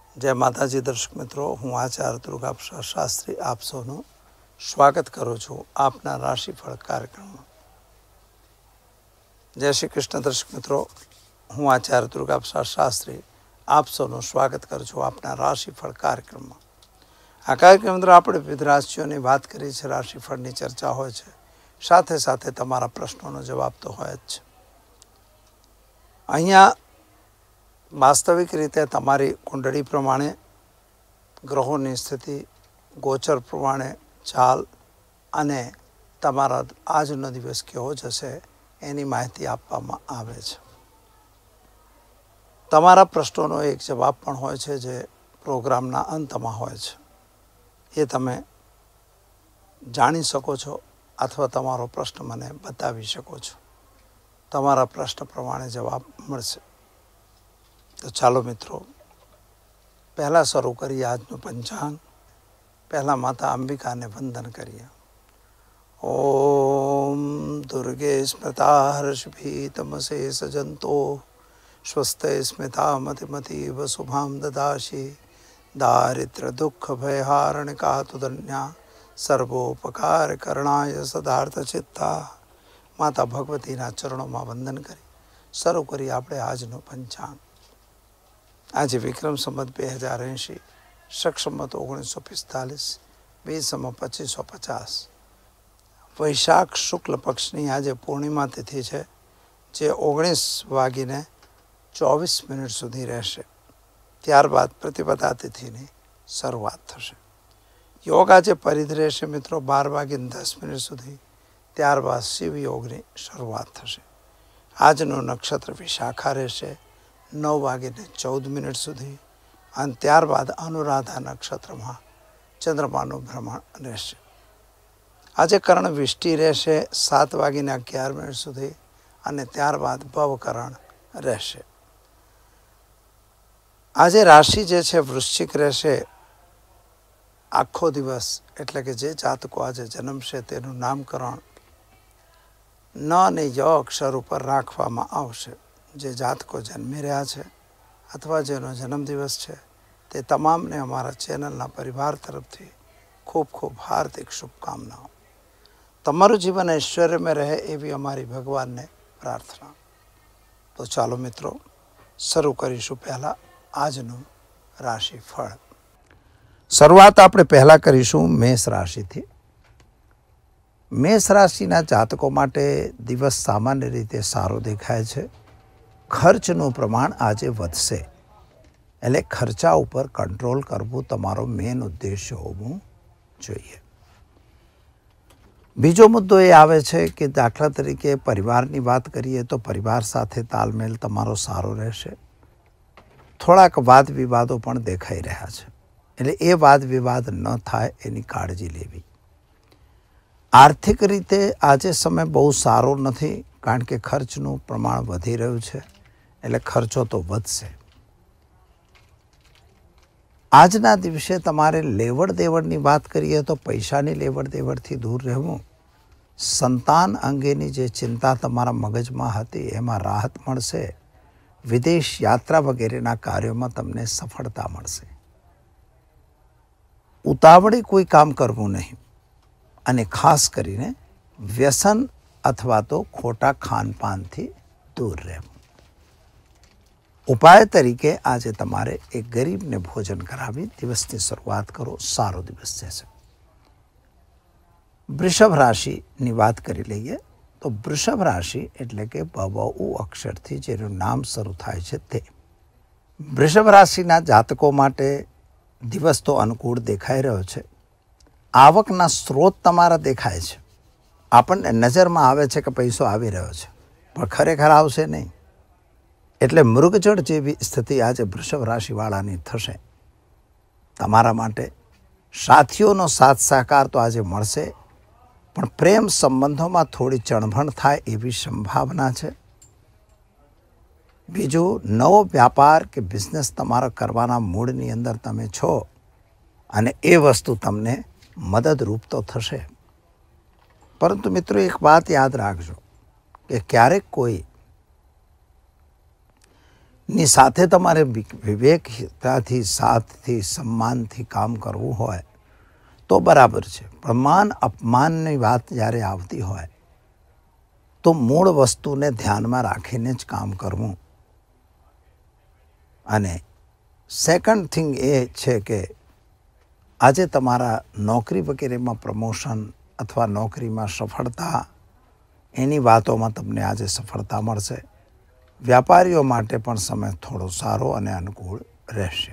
जय माताजी दर्शक मित्रों, हूँ आचार्य दुर्गा शास्त्री आप सौનું સ્વાગત કરું છું આપના રાશિફળ કાર્યક્રમમાં। જય શ્રી કૃષ્ણ દર્શક મિત્રો, હું આચાર્ય દુર્ગા શાસ્ત્રી આપ સૌનું સ્વાગત કરું છું આપના રાશિફળ કાર્યક્રમમાં। આ કાર્યક્રમ અંદર આપણે વિવિધ રાશિઓની વાત કરી છે, રાશિફળની ચર્ચા હોય છે, સાથે સાથે તમારા પ્રશ્નોનો જવાબ તો હોય જ છે। અહીંયા વાસ્તવિક રીતે તમારી કુંડળી પ્રમાણે, ગ્રહોની સ્થિતિ, ગોચર પ્રમાણે ચાલ અને તમારા આજનો દિવસ કેવો જશે એની માહિતી આપવામાં આવે છે। તમારા પ્રશ્નોનો એક જવાબ પણ હોય છે જે પ્રોગ્રામના અંતમાં હોય છે, એ તમે જાણી શકો છો અથવા તમારો પ્રશ્ન મને બતાવી શકો છો। તમારા પ્રશ્ન પ્રમાણે જવાબ મળશે। તો ચાલો મિત્રો, પહેલાં શરૂ કરીએ આજનું પંચાંગ। પહેલાં માતા અંબિકાને વંદન કરીએ। ઓમ દુર્ગે સ્મૃતા હર્ષભી તમસે સજંતો સ્વસ્તે સ્મિતા મતિમતીવ શુભામ દદાશી દારિદ્ર દુઃખ ભયહારણિકા તુદન્યા સર્વોપકાર કરણાય સદાર્થ ચિત્તા। માતા ભગવતીના ચરણોમાં વંદન કરી શરૂ કરી આપણે આજનું પંચાંગ। આજે વિક્રમ સંવત 2080, શક સંવત 1945, બીજ સંવત 2550, વૈશાખ શુક્લ પક્ષની આજે પૂર્ણિમા તિથિ છે, જે 19:24 સુધી રહેશે। ત્યારબાદ પ્રતિપદા તિથિની શરૂઆત થશે। યોગ આજે પરિધ રહેશે મિત્રો 12:10 સુધી, ત્યારબાદ શિવ યોગની શરૂઆત થશે। આજનું નક્ષત્ર વિશાખા રહેશે 9:14 સુધી અને ત્યારબાદ અનુરાધા નક્ષત્રમાં ચંદ્રમાનું ભ્રમણ રહેશે। આજે કર્ણ વિષ્ટિ રહેશે 7:11 સુધી અને ત્યારબાદ ભવકરણ રહેશે। આજે રાશિ જે છે વૃશ્ચિક રહેશે આખો દિવસ, એટલે કે જે જાતકો આજે જન્મશે તેનું નામકરણ ન અને ય અક્ષર ઉપર રાખવામાં આવશે। જે જાતકો જન્મી રહ્યા છે અથવા જેનો જન્મદિવસ છે તે તમામને અમારા ચેનલના પરિવાર તરફથી ખૂબ ખૂબ હાર્દિક શુભકામનાઓ। તમારું જીવન ઐશ્વર્યમાં રહે એવી અમારી ભગવાનને પ્રાર્થના। તો ચાલો મિત્રો, શરૂ કરીશું પહેલાં આજનું રાશિફળ। શરૂઆત આપણે પહેલાં કરીશું મેષ રાશિથી। મેષ રાશિના જાતકો માટે દિવસ સામાન્ય રીતે સારો દેખાય છે। ખર્ચનું પ્રમાણ આજે વધશે, એટલે ખર્ચા ઉપર કંટ્રોલ કરવું તમારો મેઇન ઉદ્દેશ્ય હોવું જોઈએ। બીજો મુદ્દો એ આવે છે કે દાખલા તરીકે પરિવારની વાત કરીએ તો પરિવાર સાથે તાલમેલ તમારો સારો રહેશે। થોડાક વાદ વિવાદો પણ દેખાઈ રહ્યા છે, એટલે એ વાદ વિવાદ ન થાય એની કાળજી લેવી। આર્થિક રીતે આજે સમય બહુ સારો નથી, કારણ કે ખર્ચનું પ્રમાણ વધી રહ્યું છે, એટલે ખર્ચો તો વધશે। આજના દિવસે તમારે લેવડ દેવડની વાત કરીએ તો પૈસાની લેવડ દેવડથી દૂર રહેવું। સંતાન અંગેની જે ચિંતા તમારા મગજમાં હતી એમાં રાહત મળશે। વિદેશ યાત્રા વગેરેના કાર્યોમાં તમને સફળતા મળશે। ઉતાવળે કોઈ કામ કરવું નહીં અને ખાસ કરીને વ્યસન અથવા તો ખોટા ખાનપાનથી દૂર રહેવું। ઉપાય તરીકે આજે તમારે એક ગરીબને ભોજન કરાવી દિવસની શરૂઆત કરો, સારો દિવસ જશે। વૃષભ રાશિની વાત કરી લઈએ તો વૃષભ રાશિ એટલે કે બબઉ અક્ષરથી જેનું નામ શરૂ થાય છે તે વૃષભ રાશિના જાતકો માટે દિવસ તો અનુકૂળ દેખાઈ રહ્યો છે। આવકના સ્ત્રોત તમારા દેખાય છે। આપણને નજરમાં આવે છે કે પૈસો આવી રહ્યો છે, પણ ખરેખર આવશે નહીં। એટલે મૃગજળ જેવી સ્થિતિ આજે વૃષભ રાશિવાળાની થશે। તમારા માટે સાથીઓનો સાથ સહકાર તો આજે મળશે, પણ પ્રેમ સંબંધોમાં થોડી ચણભણ થાય એવી સંભાવના છે। બીજું, નવો વ્યાપાર કે બિઝનેસ તમારા કરવાના મૂડની અંદર તમે છો અને એ વસ્તુ તમને મદદરૂપ તો થશે। પરંતુ મિત્રો એક વાત યાદ રાખજો કે ક્યારેક કોઈ ની સાથે તમારે વિવેકતાથી, સાથથી, સન્માનથી કામ કરવું હોય તો બરાબર છે. પણ માન અપમાનની વાત જ્યારે આવતી હોય તો મૂળ વસ્તુને ધ્યાનમાં રાખીને જ કામ કરવું. અને સેકન્ડ થિંગ એ છે કે આજે તમારા નોકરી વગેરેમાં પ્રમોશન અથવા નોકરીમાં સફળતા, એની વાતોમાં તમને આજે સફળતા મળશે. વ્યાપારીઓ માટે પણ સમય થોડો સારો અને અનુકૂળ રહેશે.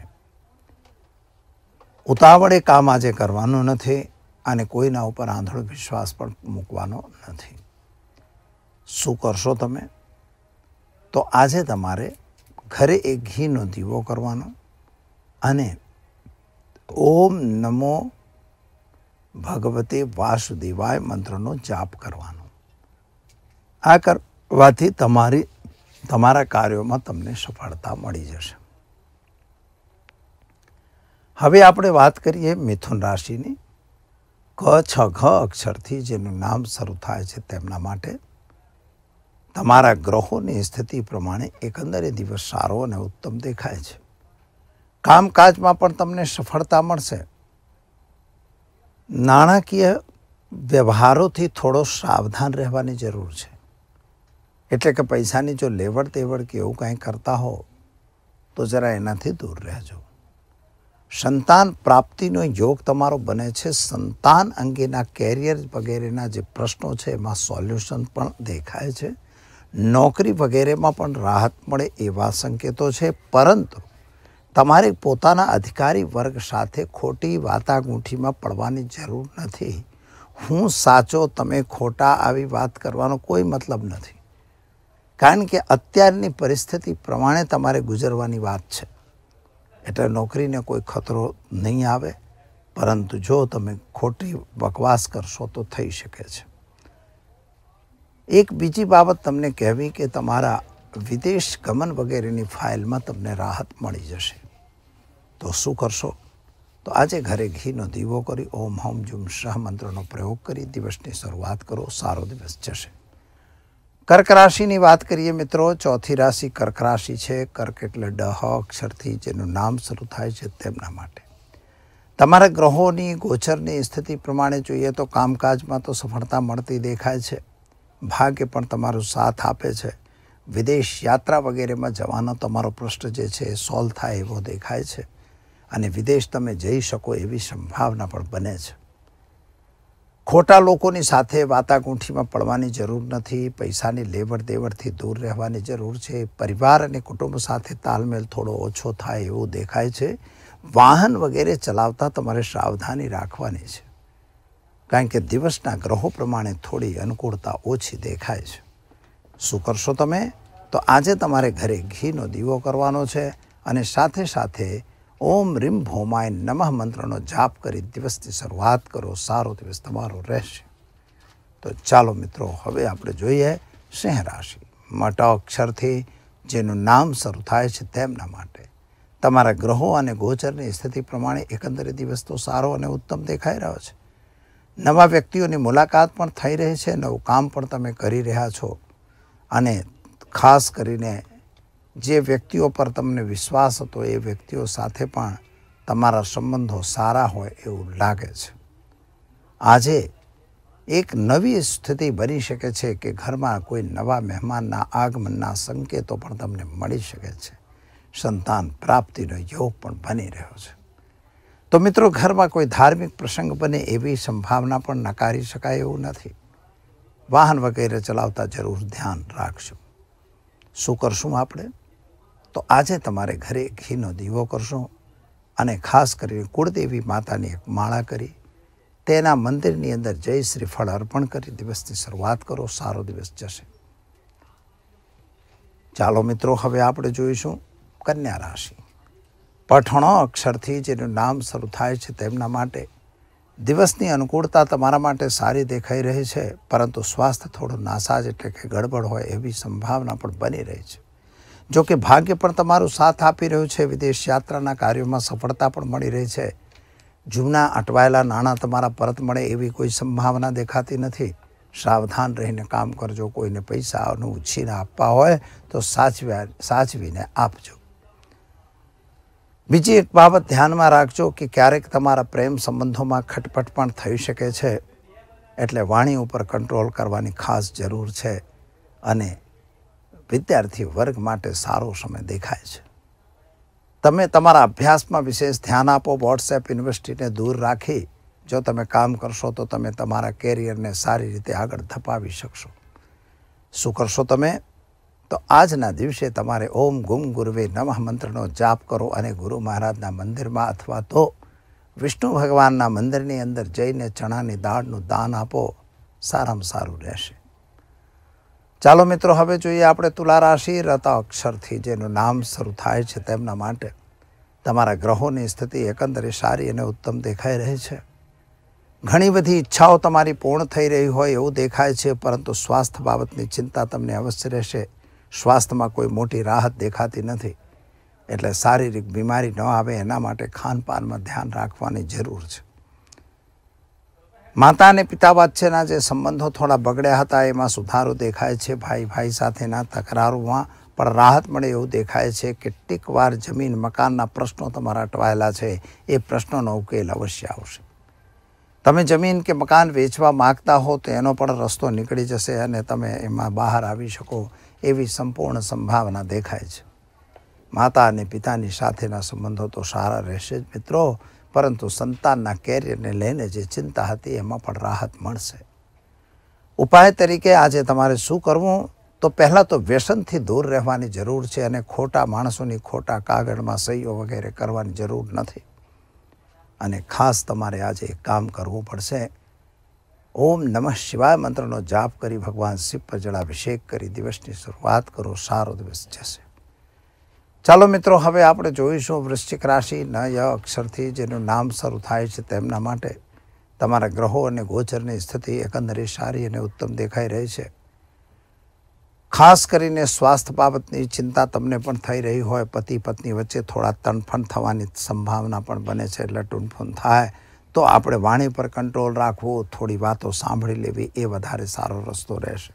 ઉતાવળે કામ આજે કરવાનું નથી અને કોઈના ઉપર આંધળો વિશ્વાસ પણ મૂકવાનો નથી. શું કરશો તમે? તો આજે તમારે ઘરે એક ઘીનો દીવો કરવાનો અને ઓમ નમો ભગવતે વાસુદેવાય મંત્રનો જાપ કરવાનો. આ કરવાથી તમારા કાર્યોમાં તમને સફળતા મળી જશે. હવે આપણે વાત કરીએ મિથુન રાશિની. ક, છ, ઘ અક્ષરથી જેનું નામ શરૂ થાય છે તેમના માટે તમારા ગ્રહોની સ્થિતિ પ્રમાણે એકંદરે દિવસ સારો અને ઉત્તમ દેખાય છે. કામકાજમાં પણ તમને સફળતા મળશે. નાણાકીય વ્યવહારોથી થોડો સાવધાન રહેવાની જરૂર છે. એટલે કે પૈસાની જો લેવડ દેવડ કે એવું કંઈ કરતા હો તો જરા એનાથી દૂર રહેજો. સંતાન પ્રાપ્તિનો યોગ તમારો બને છે. સંતાન અંગેના કેરિયર વગેરેના જે પ્રશ્નો છે એમાં સોલ્યુશન પણ દેખાય છે. નોકરી વગેરેમાં પણ રાહત મળે એવા સંકેતો છે. પરંતુ તમારે પોતાના અધિકારી વર્ગ સાથે ખોટી વાટાઘૂંઠીમાં પડવાની જરૂર નથી. હું સાચો, તમે ખોટા, આવી વાત કરવાનો કોઈ મતલબ નથી. કારણ કે અત્યારની પરિસ્થિતિ પ્રમાણે તમારે ગુજરવાની વાત છે. એટલે નોકરીને કોઈ ખતરો નહીં આવે, પરંતુ જો તમે ખોટી બકવાસ કરશો તો થઈ શકે છે. એક બીજી બાબત તમને કહેવી કે તમારા વિદેશ ગમન વગેરેની ફાઇલમાં તમને રાહત મળી જશે. તો શું કરશો? તો આજે ઘરે ઘીનો દીવો કરી ઓમ હમ જુમ શાહ મંત્રનો પ્રયોગ કરી દિવસની શરૂઆત કરો. સારો દિવસ જશે. કર્ક રાશિની વાત કરીએ મિત્રો. ચોથી રાશિ કર્ક રાશિ છે. કર્ક એટલે ડ અક્ષરથી જેનું નામ શરૂ થાય છે તેમના માટે તમારા ગ્રહોની ગોચરની સ્થિતિ પ્રમાણે જોઈએ તો કામકાજમાં તો સફળતા મળતી દેખાય છે. ભાગ્ય પણ તમારો સાથ આપે છે. વિદેશ યાત્રા વગેરેમાં જવાનો તમારો પ્રશ્ન જે છે એ સોલ્વ થાય એવો દેખાય છે. અને વિદેશ તમે જઈ શકો એવી સંભાવના પણ બને છે. ખોટા લોકોની સાથે વાટાઘૂંઠીમાં પડવાની જરૂર નથી. પૈસાની લેવડ દેવડથી દૂર રહેવાની જરૂર છે. પરિવાર અને કુટુંબ સાથે તાલમેલ થોડો ઓછો થાય એવું દેખાય છે. વાહન વગેરે ચલાવતા તમારે સાવધાની રાખવાની છે. કારણ કે દિવસના ગ્રહો પ્રમાણે થોડી અનુકૂળતા ઓછી દેખાય છે. શું કરશો તમે? તો આજે તમારે ઘરે ઘીનો દીવો કરવાનો છે અને સાથે સાથે ઓમ રીમ ભૌમાય નમઃ મંત્રનો જાપ કરી દિવસની શરૂઆત કરો. સારો દિવસ તમારો રહેશે. તો ચાલો મિત્રો, હવે આપણે જોઈએ સિંહ રાશિ. મટ અક્ષરથી જેનું નામ શરૂ થાય છે તેમના માટે તમારા ગ્રહો અને ગોચરની સ્થિતિ પ્રમાણે એકંદરે દિવસ તો સારો અને ઉત્તમ દેખાઈ રહ્યો છે. નવા વ્યક્તિઓની મુલાકાત પણ થઈ રહી છે. નવું કામ પણ તમે કરી રહ્યા છો અને ખાસ કરીને જે વ્યક્તિઓ પર તમને વિશ્વાસ હતો એ વ્યક્તિઓ સાથે પણ તમારા સંબંધો સારા હોય એવું લાગે છે. આજે એક નવી સ્થિતિ બની શકે છે કે ઘરમાં કોઈ નવા મહેમાનના આગમનના સંકેતો પણ તમને મળી શકે છે. સંતાન પ્રાપ્તિનો યોગ પણ બની રહ્યો છે. તો મિત્રો, ઘરમાં કોઈ ધાર્મિક પ્રસંગ બને એવી સંભાવના પણ નકારી શકાય એવું નથી. વાહન વગેરે ચલાવતા જરૂર ધ્યાન રાખજો. શું કરશું આપણે? તો આજે તમારે ઘરે ઘીનો દીવો કરશો અને ખાસ કરીને કુળદેવી માતાની એક માળા કરી તેના મંદિરની અંદર જય શ્રીફળ અર્પણ કરી દિવસની શરૂઆત કરો. સારો દિવસ જશે. ચાલો મિત્રો, હવે આપણે જોઈશું કન્યા રાશિ. પઠણો અક્ષરથી જેનું નામ શરૂ થાય છે તેમના માટે દિવસની અનુકૂળતા તમારા માટે સારી દેખાઈ રહી છે. પરંતુ સ્વાસ્થ્ય થોડું નાસાજ એટલે કે ગડબડ હોય એવી સંભાવના પણ બની રહી છે. જો કે ભાગ્ય પણ તમારું સાથ આપી રહ્યું છે. વિદેશ યાત્રાના કાર્યોમાં સફળતા પણ મળી રહી છે. જૂના અટવાયેલા નાણાં તમારા પરત મળે એવી કોઈ સંભાવના દેખાતી નથી. સાવધાન રહીને કામ કરજો. કોઈને પૈસાનું ઉછીને આપવા હોય તો સાચવીને આપજો. બીજી એક બાબત ધ્યાનમાં રાખજો કે ક્યારેક તમારા પ્રેમ સંબંધોમાં ખટપટ પણ થઈ શકે છે, એટલે વાણી ઉપર કંટ્રોલ કરવાની ખાસ જરૂર છે. અને વિદ્યાર્થી વર્ગ માટે સારો સમય દેખાય છે. તમે તમારા અભ્યાસમાં વિશેષ ધ્યાન આપો. વોટ્સએપ યુનિવર્સિટીને દૂર રાખી જો તમે કામ કરશો તો તમે તમારા કેરિયરને સારી રીતે આગળ ધપાવી શકશો. શું કરશો તમે? તો આજના દિવસે તમારે ઓમ ગુમ ગુરુવે નમઃ મંત્રનો જાપ કરો અને ગુરુ મહારાજના મંદિરમાં અથવા તો વિષ્ણુ ભગવાનના મંદિરની અંદર જઈને ચણાની દાળનું દાન આપો. સારામાં સારું રહેશે. ચાલો મિત્રો, હવે જોઈએ આપણે તુલા રાશિ. રતા અક્ષરથી જેનું નામ શરૂ થાય છે તેમના માટે તમારા ગ્રહોની સ્થિતિ એકંદરે સારી અને ઉત્તમ દેખાઈ રહી છે. ઘણી બધી ઈચ્છાઓ તમારી પૂર્ણ થઈ રહી હોય એવું દેખાય છે, પરંતુ સ્વાસ્થ્ય બાબતની ચિંતા તમને અવશ્ય રહેશે. સ્વાસ્થ્યમાં કોઈ મોટી રાહત દેખાતી નથી, એટલે શારીરિક બીમારી ન આવે એના માટે ખાનપાનમાં ધ્યાન રાખવાની જરૂર છે. માતા અને પિતા વચ્ચેના જે સંબંધો થોડા બગડ્યા હતા એમાં સુધારો દેખાય છે. ભાઈ સાથેના તકરારોમાં પણ રાહત મળે એવું દેખાય છે. કેટલીક વાર જમીન મકાનના પ્રશ્નો તમારા અટવાયેલા છે એ પ્રશ્નોનો ઉકેલ અવશ્ય આવશે. તમે જમીન કે મકાન વેચવા માગતા હો તો એનો પણ રસ્તો નીકળી જશે અને તમે એમાં બહાર આવી શકો એવી સંપૂર્ણ સંભાવના દેખાય છે. માતા અને પિતાની સાથેના સંબંધો તો સારા રહેશે જ મિત્રો, પરંતુ સંતાનના કેરિયરને લઈને જે ચિંતા હતી એમાં પણ રાહત મળશે. ઉપાય તરીકે આજે તમારે શું કરવું? તો પહેલાં તો વ્યસનથી દૂર રહેવાની જરૂર છે અને ખોટા માણસોની ખોટા કાગળમાં સહીઓ વગેરે કરવાની જરૂર નથી. અને ખાસ તમારે આજે એક કામ કરવું પડશે. ઓમ નમઃ શિવાય મંત્રનો જાપ કરી ભગવાન શિવ પર જળાભિષેક કરી દિવસની શરૂઆત કરો. સારો દિવસ જશે. ચાલો મિત્રો, હવે આપણે જોઈશું વૃશ્ચિક રાશિ. ન ય અક્ષરથી જેનું નામ શરૂ થાય છે તેમના માટે તમારા ગ્રહો અને ગોચરની સ્થિતિ એકંદરે સારી અને ઉત્તમ દેખાઈ રહી છે. ખાસ કરીને સ્વાસ્થ્ય બાબતની ચિંતા તમને પણ થઈ રહી હોય. પતિ પત્ની વચ્ચે થોડા તણફણ થવાની સંભાવના પણ બને છે, એટલે ટૂંફૂન થાય તો આપણે વાણી પર કંટ્રોલ રાખવો. થોડી વાતો સાંભળી લેવી એ વધારે સારો રસ્તો રહેશે.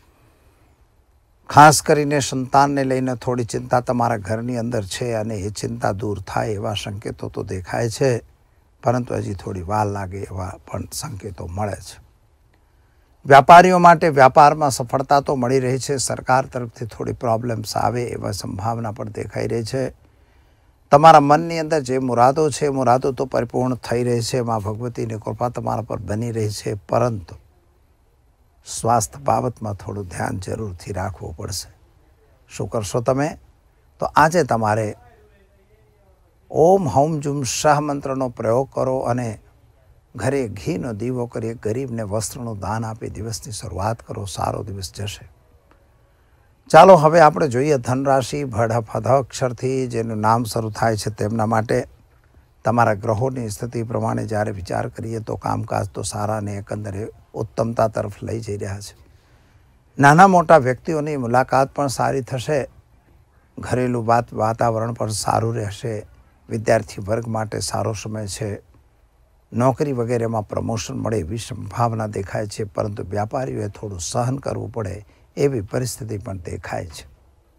ખાસ કરીને સંતાનને લઈને થોડી ચિંતા તમારા ઘરની અંદર છે અને એ ચિંતા દૂર થાય એવા સંકેતો તો દેખાય છે, પરંતુ હજી થોડી વાર લાગે એવા પણ સંકેતો મળે છે. વ્યાપારીઓ માટે વ્યાપારમાં સફળતા તો મળી રહી છે. સરકાર તરફથી થોડી પ્રોબ્લેમ્સ આવે એવા સંભાવના પણ દેખાઈ રહી છે. તમારા મનની અંદર જે મુરાદો છે મુરાદો તો પરિપૂર્ણ થઈ રહી છે. મા ભગવતીની કૃપા તમારા પર બની રહી છે, પરંતુ સ્વાસ્થ્ય બાબતમાં થોડું ધ્યાન જરૂરથી રાખવું પડશે. શું કરશો તમે? તો આજે તમારે ઓમ હૌમ જુમ શાહ મંત્રનો પ્રયોગ કરો અને ઘરે ઘીનો દીવો કરી ગરીબને વસ્ત્રનું દાન આપી દિવસની શરૂઆત કરો. સારો દિવસ જશે. ચાલો હવે આપણે જોઈએ ધનરાશિ. ભડ અક્ષરથી જેનું નામ શરૂ થાય છે તેમના માટે તમારા ગ્રહોની સ્થિતિ પ્રમાણે જ્યારે વિચાર કરીએ તો કામકાજ તો સારા અને એકંદરે ઉત્તમતા તરફ લઈ જઈ રહ્યા છે. નાના મોટા વ્યક્તિઓની મુલાકાત પણ સારી થશે. ઘરેલું વાતાવરણ પણ સારું રહેશે. વિદ્યાર્થી વર્ગ માટે સારો સમય છે. નોકરી વગેરેમાં પ્રમોશન મળે એવી સંભાવના દેખાય છે, પરંતુ વ્યાપારીઓએ થોડું સહન કરવું પડે એવી પરિસ્થિતિ પણ દેખાય છે.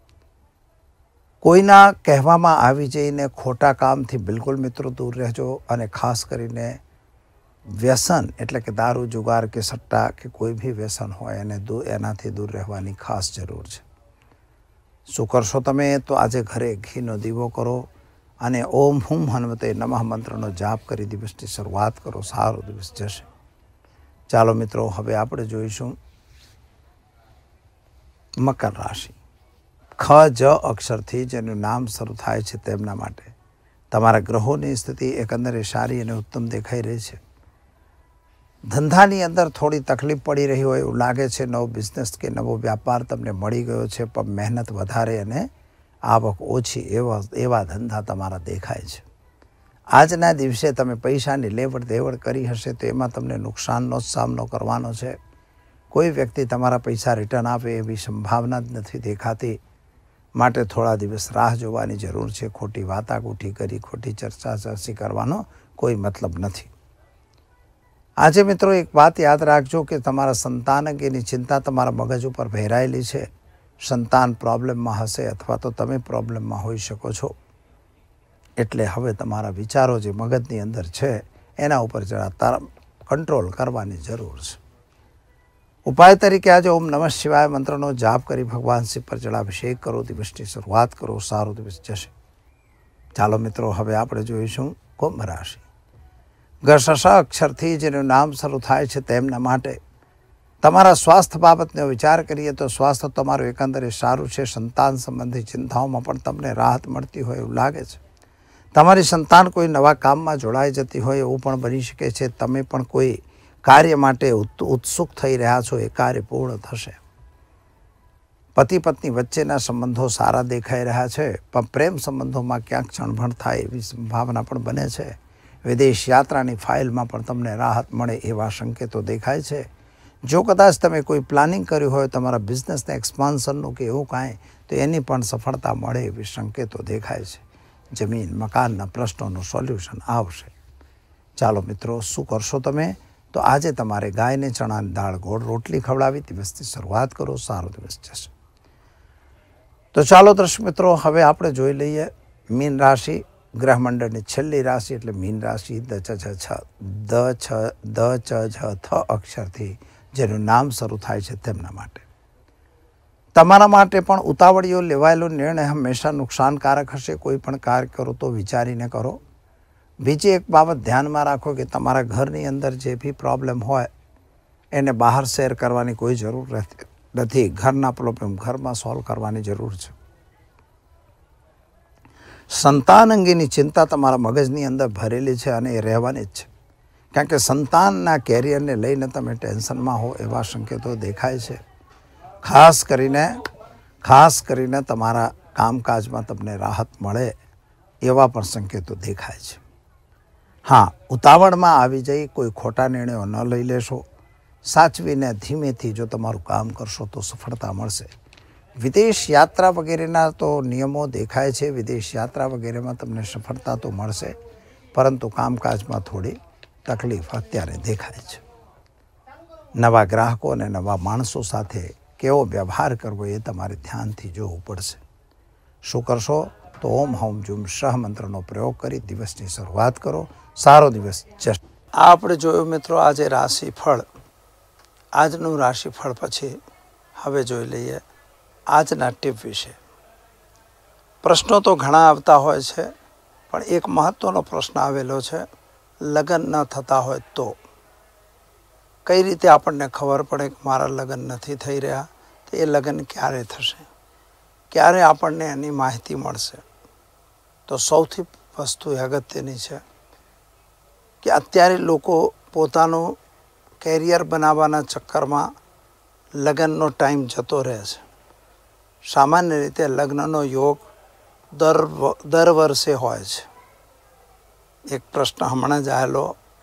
કોઈના કહેવામાં આવી જઈને ખોટા કામથી બિલકુલ મિત્રો દૂર રહેજો. અને ખાસ કરીને વ્યસન એટલે કે દારૂ, જુગાર કે સટ્ટા કે કોઈ બી વ્યસન હોય એનાથી દૂર રહેવાની ખાસ જરૂર છે. શું કરશો તમે? તો આજે ઘરે ઘીનો દીવો કરો અને ઓમ હુમ હનુમતે નમઃ મંત્રનો જાપ કરી દિવસની શરૂઆત કરો. સારો દિવસ જશે. ચાલો મિત્રો, હવે આપણે જોઈશું મકર રાશિ. ખ જ અક્ષરથી જેનું નામ શરૂ થાય છે તેમના માટે તમારા ગ્રહોની સ્થિતિ એકંદરે સારી અને ઉત્તમ દેખાઈ રહી છે. ધંધાની અંદર થોડી તકલીફ પડી રહી હોય એવું લાગે છે. નવો બિઝનેસ કે નવો વ્યાપાર તમને મળી ગયો છે, પણ મહેનત વધારે અને આવક ઓછી એવા ધંધા તમારા દેખાય છે. આજના દિવસે તમે પૈસાની લેવડ દેવડ કરી હશે તો એમાં તમને નુકસાનનો જ સામનો કરવાનો છે. કોઈ વ્યક્તિ તમારા પૈસા રિટર્ન આપે એવી સંભાવના જ નથી દેખાતી, માટે થોડા દિવસ રાહ જોવાની જરૂર છે. ખોટી વાતાકૂટી કરી ખોટી ચર્ચા કરવાનો કોઈ મતલબ નથી. આજે મિત્રો એક વાત યાદ રાખજો કે તમારા સંતાન અંગેની ચિંતા તમારા મગજ ઉપર ભેરાયેલી છે. સંતાન પ્રોબ્લેમમાં હશે અથવા તો તમે પ્રોબ્લેમમાં હોઈ શકો છો. એટલે હવે તમારા વિચારો જે મગજની અંદર છે એના ઉપર જરા કંટ્રોલ કરવાની જરૂર છે. ઉપાય તરીકે આજે ઓમ નમઃ શિવાય મંત્રનો જાપ કરી ભગવાન શિવ પર જળાભિષેક કરો. દિવસની શરૂઆત કરો. સારો દિવસ જશે. ચાલો મિત્રો, હવે આપણે જોઈશું કુંભ રાશિ. ગ અક્ષરથી જેનું નામ શરૂ થાય છે તેમના માટે તમારા સ્વાસ્થ્ય બાબતનો વિચાર કરીએ તો સ્વાસ્થ્ય તમારું એકંદરે સારું છે. સંતાન સંબંધી ચિંતાઓમાં પણ તમને રાહત મળતી હોય એવું લાગે છે. તમારી સંતાન કોઈ નવા કામમાં જોડાઈ જતી હોય એવું પણ બની શકે છે. તમે પણ કોઈ કાર્ય માટે ઉત્સુક થઈ રહ્યા છો, એ કાર્ય પૂર્ણ થશે. પતિ પત્ની વચ્ચેના સંબંધો સારા દેખાઈ રહ્યા છે, પણ પ્રેમ સંબંધોમાં ક્યાંક ચણભણ થાય એવી સંભાવના પણ બને છે. વિદેશ યાત્રાની ફાઇલમાં પણ તમને રાહત મળે એવા સંકેતો દેખાય છે. જો કદાચ તમે કોઈ પ્લાનિંગ કર્યું હોય તમારા બિઝનેસના એક્સપાન્શનનું કે એવું કાંઈ, તો એની પણ સફળતા મળે એવી સંકેતો દેખાય છે. જમીન મકાનના પ્રશ્નોનું સોલ્યુશન આવશે. ચાલો મિત્રો, શું કરશો તમે? તો આજે તમારે ગાયને ચણાની દાળ ગોળ રોટલી ખવડાવી દિવસની શરૂઆત કરો. સારો દિવસ જશે. તો ચાલો દર્શક મિત્રો, હવે આપણે જોઈ લઈએ મીન રાશિ. ગ્રહમંડળની છેલ્લી રાશિ એટલે મીન રાશિ. દ ચ થ અક્ષરથી જેનું નામ શરૂ થાય છે તેમના માટે. તમારા માટે પણ ઉતાવળીઓ લેવાયેલો નિર્ણય હંમેશા નુકસાનકારક હશે. કોઈ પણ કાર્ય કરો તો વિચારીને કરો. બીજી એક બાબત ધ્યાનમાં રાખો કે તમારા ઘરની અંદર જે બી પ્રોબ્લેમ હોય એને બહાર શેર કરવાની કોઈ જરૂર નથી. ઘરના પ્રોબ્લેમ ઘરમાં સોલ્વ કરવાની જરૂર છે. સંતાન અંગેની ચિંતા તમારા મગજની અંદર ભરેલી છે અને એ રહેવાની જ છે. કારણ કે સંતાનના કેરિયરને લઈને તમે ટેન્શનમાં હો એવા સંકેતો દેખાય છે. ખાસ કરીને તમારા કામકાજમાં તમને રાહત મળે એવા પણ સંકેતો દેખાય છે. હા, ઉતાવળમાં આવી જઈ કોઈ ખોટા નિર્ણયો ન લઈ લેશો. સાચવીને ધીમેથી જો તમારું કામ કરશો તો સફળતા મળશે. વિદેશ યાત્રા વગેરેના તો નિયમો દેખાય છે. વિદેશ યાત્રા વગેરેમાં તમને સફળતા તો મળશે, પરંતુ કામકાજમાં થોડી તકલીફ અત્યારે દેખાય છે. નવા ગ્રાહકો અને નવા માણસો સાથે કેવો વ્યવહાર કરવો એ તમારે ધ્યાનથી જોવું પડશે. શું કરશો? તો ઓમ હૌમ જુમ શહ મંત્રનો પ્રયોગ કરી દિવસની શરૂઆત કરો. સારો દિવસ જશે. આ આપણે જોયું મિત્રો આજે રાશિફળ. આજનું રાશિફળ પછી હવે જોઈ લઈએ આજના ટીપ વિશે. પ્રશ્નો તો ઘણા આવતા હોય છે, પણ એક મહત્વનો પ્રશ્ન આવેલો છે. લગ્ન ન થતા હોય તો કઈ રીતે આપણને ખબર પડે કે મારા લગ્ન નથી થઈ રહ્યા? તો એ લગ્ન ક્યારે થશે, ક્યારે આપણને એની માહિતી મળશે? તો સૌથી વસ્તુ અગત્યની છે કે અત્યારે લોકો પોતાનું કેરિયર બનાવવાના ચક્કરમાં લગ્નનો ટાઈમ જતો રહે છે. સામાન્ય રીતે લગ્નનો યોગ દર વર્ષે હોય છે. એક પ્રશ્ન હમણાં જ આવેલો,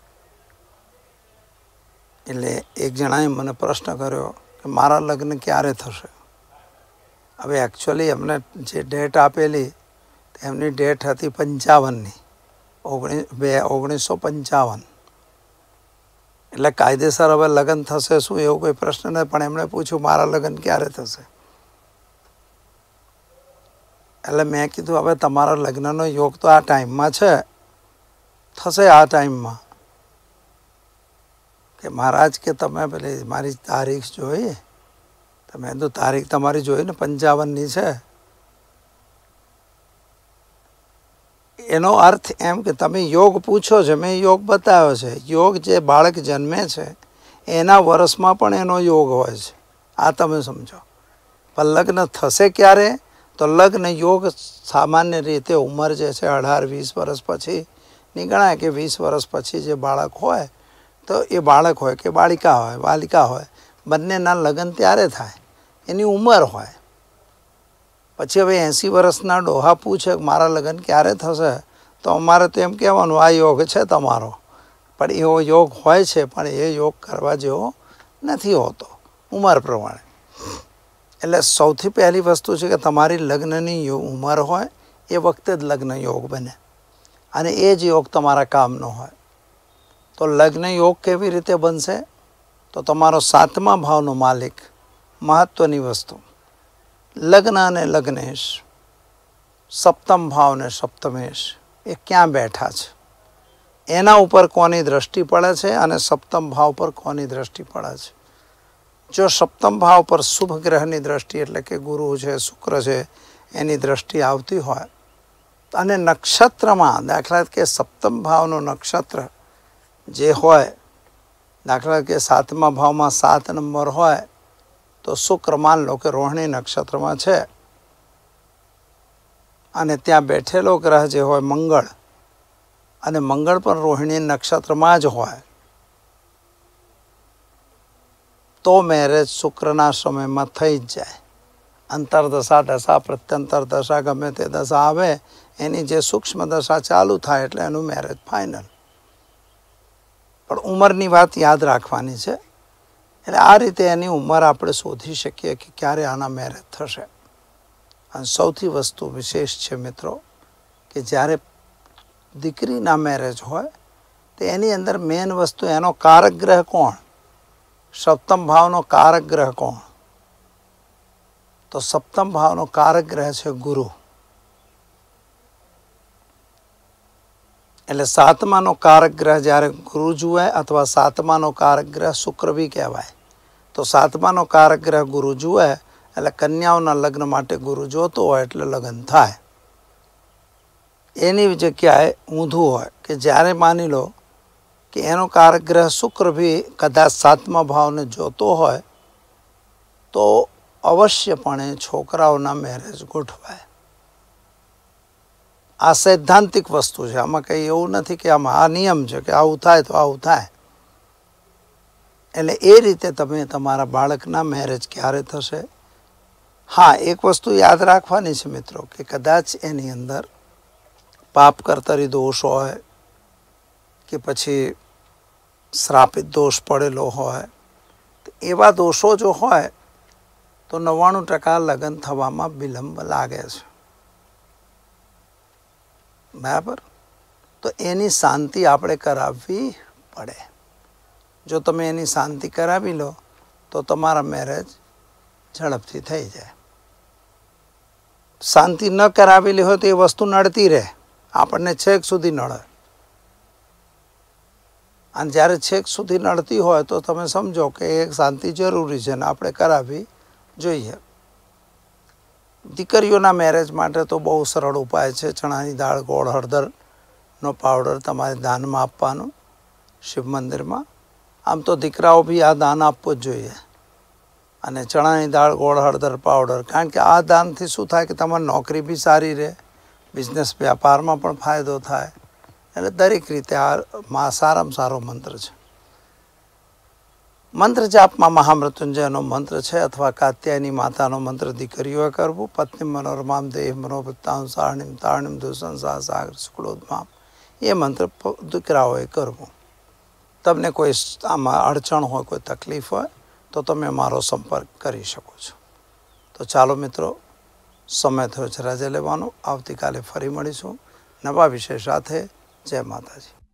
એટલે એક જણાએ મને પ્રશ્ન કર્યો કે મારા લગ્ન ક્યારે થશે? હવે એકચ્યુઅલી એમને જે ડેટ આપેલી એમની ડેટ હતી 55ની 1955. એટલે કાયદેસર હવે લગ્ન થશે શું એવું કોઈ પ્રશ્ન નથી, પણ એમણે પૂછ્યું મારા લગ્ન ક્યારે થશે? એટલે મેં કીધું હવે તમારા લગ્નનો યોગ તો આ ટાઈમમાં છે, થશે આ ટાઈમમાં. કે મહારાજ કે તમે પેલી મારી તારીખ જોઈ? તમે તો તારીખ તમારી જોઈ ને 55ની છે. એનો અર્થ એમ કે તમે યોગ પૂછો છો, મેં યોગ બતાવ્યો છે. યોગ જે બાળક જન્મે છે એના વર્ષમાં પણ એનો યોગ હોય છે. આ તમે સમજો. પણ લગ્ન થશે ક્યારે? તો લગ્ન યોગ સામાન્ય રીતે ઉંમર જે છે 18-20 વર્ષ પછી ની ગણાય. કે 20 વર્ષ પછી જે બાળક હોય, તો એ બાળક હોય કે બાલિકા હોય, બંનેના લગ્ન ત્યારે થાય, એની ઉંમર હોય. પછી હવે 80 વર્ષના ડોહા પૂછે મારા લગ્ન ક્યારે થશે, તો અમારે તો એમ કહેવાનું આ યોગ છે તમારો. પણ એવો યોગ હોય છે, પણ એ યોગ કરવા જેવો નથી હોતો ઉંમર પ્રમાણે. એટલે સૌથી પહેલી વસ્તુ છે કે તમારી લગ્નની ઉંમર હોય એ વખતે જ લગ્ન યોગ બને, અને એ જ યોગ તમારા કામનો હોય. તો લગ્ન યોગ કેવી રીતે બનશે? તો તમારો 7મા ભાવનો માલિક, મહત્વની વસ્તુ, લગ્ન અને લગ્નેશ, સપ્તમ ભાવ ને સપ્તમેશ એ ક્યાં બેઠા છે, એના ઉપર કોની દ્રષ્ટિ પડે છે અને સપ્તમ ભાવ પર કોની દ્રષ્ટિ પડે છે. જો સપ્તમ ભાવ પર શુભ ગ્રહની દ્રષ્ટિ એટલે કે ગુરુ છે, શુક્ર છે, એની દ્રષ્ટિ આવતી હોય અને નક્ષત્રમાં દાખલા કે સપ્તમ ભાવનું નક્ષત્ર જે હોય, દાખલા કે 7મા ભાવમાં 7 નંબર હોય તો શુક્ર માન લો કે રોહિણી નક્ષત્રમાં છે અને ત્યાં બેઠેલો ગ્રહ જે હોય મંગળ, અને મંગળ પણ રોહિણી નક્ષત્રમાં જ હોય, તો મેરેજ શુક્રના સમયમાં થઈ જ જાય. અંતરદશા, દશા, પ્રત્યંતર દશા, ગમે તે દશા આવે એની જે સૂક્ષ્મ દશા ચાલુ થાય એટલે એનું મેરેજ ફાઇનલ. પણ ઉંમરની વાત યાદ રાખવાની છે. એટલે આ રીતે એની ઉંમર આપણે શોધી શકીએ કે ક્યારે આના મેરેજ થશે. અને સૌથી વસ્તુ વિશેષ છે મિત્રો કે જ્યારે દીકરીના મેરેજ હોય તો એની અંદર મેન વસ્તુ એનો કારક ગ્રહ કોણ? સપ્તમ ભાવનો કારક ગ્રહ કોણ? તો સપ્તમ ભાવનો કારક ગ્રહ છે ગુરુ. એટલે 7માનો કારક ગ્રહ જ્યારે ગુરુ જુએ અથવા 7માનો કારક ગ્રહ શુક્ર બી કહેવાય, તો 7માનો કારક ગ્રહ ગુરુ જુએ એટલે કન્યાઓના લગ્ન માટે ગુરુ જોતો હોય એટલે લગ્ન થાય. એની જગ્યાએ ઊંધું હોય કે જ્યારે માની લો કે એનો કારક ગ્રહ શુક્ર બી કદાચ 7મા ભાવને જોતો હોય તો અવશ્યપણે છોકરાઓના મેરેજ ગોઠવાય. આ સૈદ્ધાંતિક વસ્તુ છે. આમાં કંઈ એવું નથી કે આમાં આ નિયમ છે કે આવું થાય તો આવું થાય. એટલે એ રીતે તમે તમારા બાળકના મેરેજ ક્યારે થશે? હા, એક વસ્તુ યાદ રાખવાની છે મિત્રો કે કદાચ એની અંદર પાપ કર્તરી દોષ હોય કે પછી શ્રાપિત દોષ પડેલો હોય, તો એવા દોષો જો હોય તો 99% લગ્ન થવામાં વિલંબ લાગે છે. બરાબર? તો એની શાંતિ આપણે કરાવવી પડે. જો તમે એની શાંતિ કરાવી લો તો તમારા મેરેજ ઝડપથી થઈ જાય. શાંતિ ન કરાવેલી હોય તો એ વસ્તુ નડતી રહે, આપણને છેક સુધી નડે. અને જ્યારે છેક સુધી નડતી હોય તો તમે સમજો કે એક શાંતિ જરૂરી છે ને આપણે કરાવવી જોઈએ. દીકરીઓના મેરેજ માટે તો બહુ સરળ ઉપાય છે. ચણાની દાળ, ગોળ, હળદરનો પાવડર તમારે દાનમાં આપવાનો શિવ મંદિરમાં. આમ તો દીકરાઓ બી આ દાન આપવું જ જોઈએ. અને ચણાની દાળ, ગોળ, હળદર પાવડર, કારણ કે આ દાનથી શું થાય કે તમારી નોકરી બી સારી રહે, બિઝનેસ વ્યાપારમાં પણ ફાયદો થાય. એટલે દરેક રીતે આ સારામાં સારો મંત્ર છે. મંત્ર જાપમાં મહામૃત્યુંજયનો મંત્ર છે અથવા કાત્યાયની માતાનો મંત્ર દીકરીઓએ કરવું. પત્ની મનોરમામ દેહ મનોવૃત્તાં સારણીમ તારણીમ દુસંસા સાગર શુક્લોદમામ, એ મંત્ર દીકરાઓએ કરવું. તમને કોઈ આમાં અડચણ હોય, કોઈ તકલીફ હોય તો તમે મારો સંપર્ક કરી શકો છો. તો ચાલો મિત્રો, સમય થયો છે રજા લેવાનો. આવતીકાલે ફરી મળીશું નવા વિષય સાથે. જય માતાજી.